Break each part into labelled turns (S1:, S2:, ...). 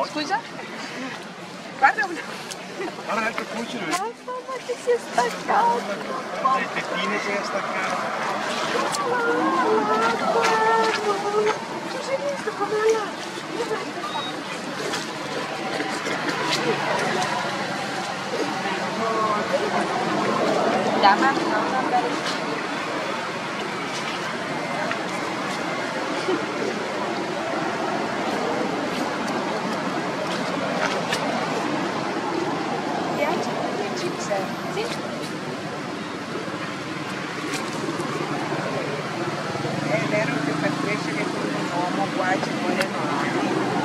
S1: Scusa? Guarda una...
S2: Guarda l'altro cucino.
S1: Ma che si è staccato!
S2: Le tettine si è staccato.
S1: Tu sei visto come là? Dai, ma non andare. Sì.
S3: È vero che per crescere con un uomo qua ci vuole male.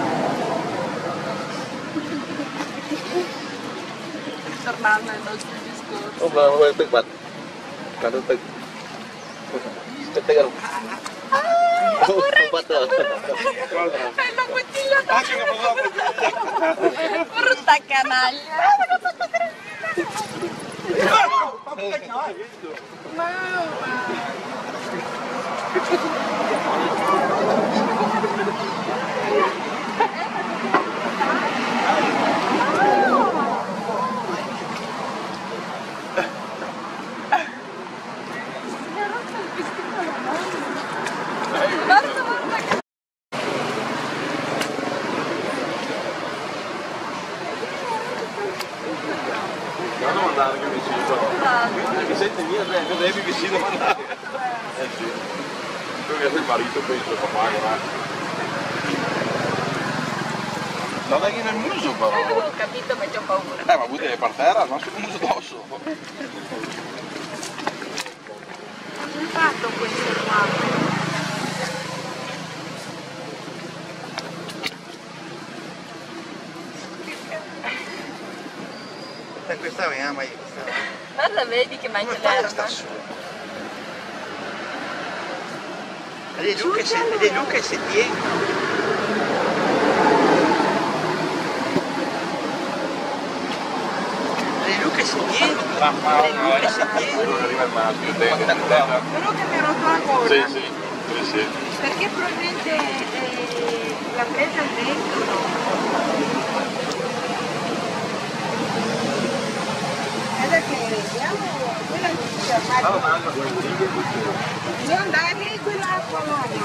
S1: Tornando ai nostri discorsi.
S4: Không là hơi tự bật. Cả đôi tự. Tự không? Không bắt được.
S1: È la bottiglia d'acqua. Brutta canaglia.
S4: Non andare più vicino. Perché senti mia, devi vicino andare. Sì. Tu che sei il marito penso papà, guarda. Non dai nel muso però.
S1: Ho capito, ma c'ho paura.
S4: Ma butti per terra, non sul muso addosso.
S1: Come hai fatto questo qua?
S2: Questa è ma
S1: Guarda, vedi che mangia l'erba.
S2: Vedi Luca e si tiene. Vedi Luca e si tiene.
S4: Non arriva il maschio,
S3: Però che mi ha rotto la gola.
S4: Sì.
S3: Perché probabilmente l'ha presa il vento, no? Che vediamo quella non andare lì quell'acqua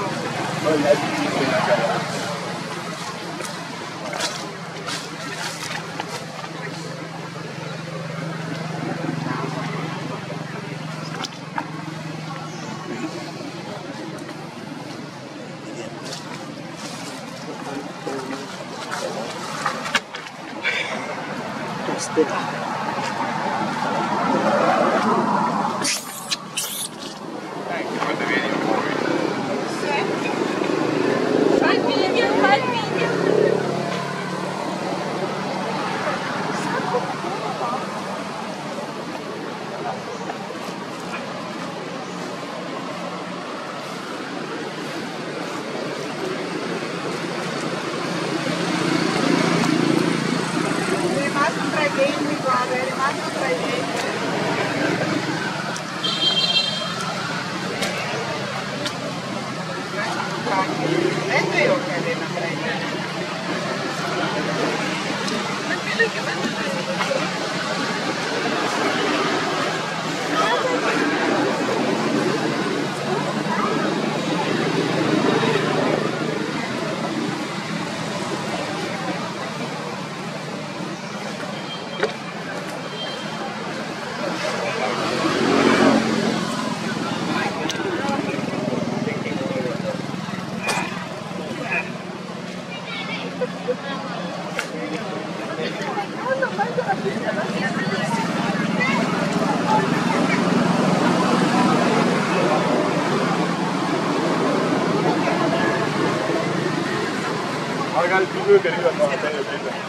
S4: Magari più due che arrivano a bene.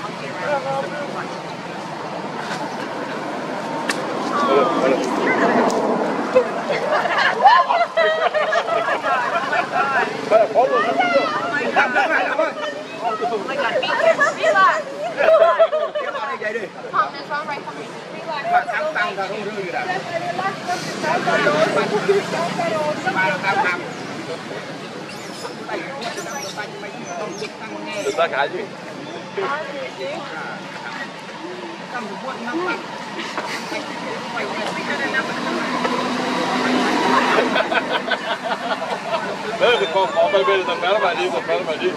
S4: Follow subito.
S1: Oh my god, relax. Tom, there's one right behind you. Relax.
S4: Được ta cả chứ. Det kommer op ad billedet, der falder mig lige, der falder mig lige.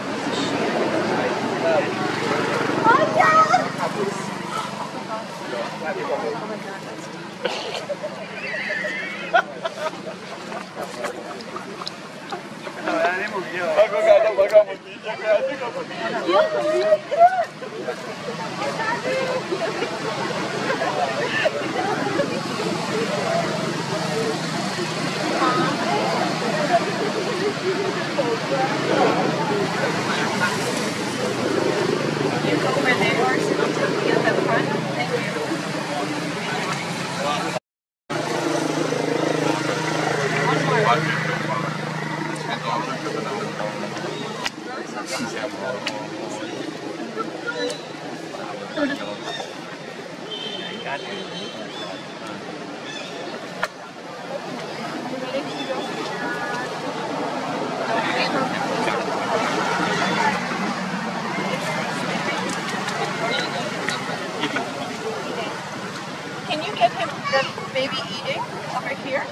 S1: Can you get him the baby eating over here?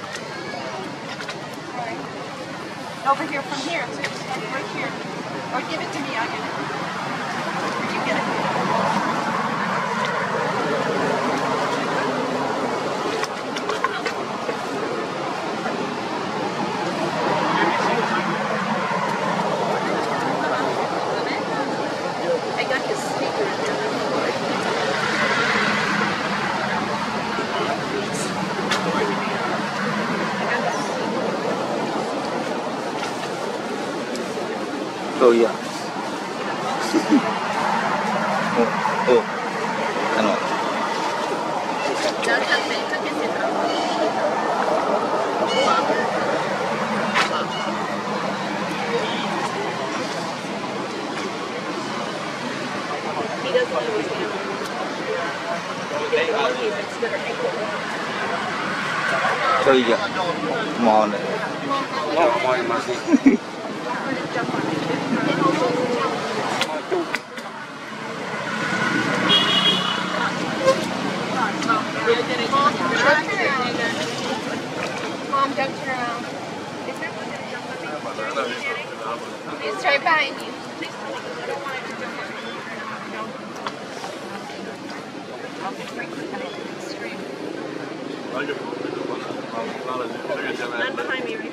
S1: Over here, from here, so it's like right here. Or give it to me, I'll get it. Or you get it. I got his sneaker.
S2: Oh yeah. Oh. Ano?
S1: He doesn't know his name.
S2: So yeah. Ngon đấy.
S4: Ngon mà gì.
S1: Mom, don't turn around. He's right behind you. Not behind me, right?